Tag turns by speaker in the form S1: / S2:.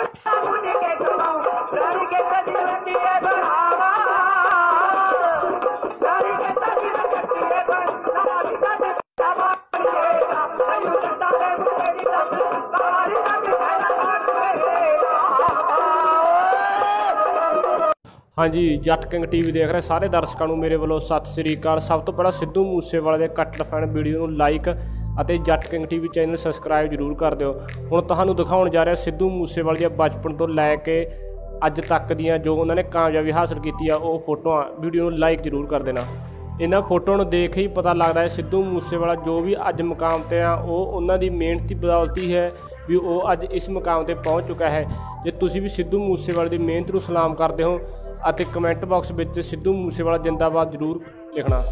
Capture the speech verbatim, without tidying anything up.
S1: हाँ जी, जट King TV देख रहे सारे दर्शकों को मेरे वालों सत श्री अकाल। सब तो पहला सिद्धू मूसेवाले के कट्टर फैन वीडियो को लाइक और Jatt King TV channel subscribe जरूर कर दिओ। हुण तुहानूं दिखाउण जा रहा सिद्धू मूसेवाले दी बचपन तो लैके अज तक दियां जो उन्होंने कामयाबी हासिल की है वो फोटोआं वीडियो को लाइक जरूर कर देना। इन्हां फोटोआं नूं देख ही पता लगता है सिद्धू मूसेवाला जो भी अज मुकाम ते आ वो उन्हां दी मेहनत की बदौलत ही है भी वो अज इस मुकाम ते पहुँच चुका है। जे तुसीं भी सिद्धू मूसेवाले की मेहनत नूं सलाम करते हो ਅਤੇ कमेंट बॉक्स ਵਿੱਚ सिद्धू मूसेवाला जिंदाबाद जरूर लिखना।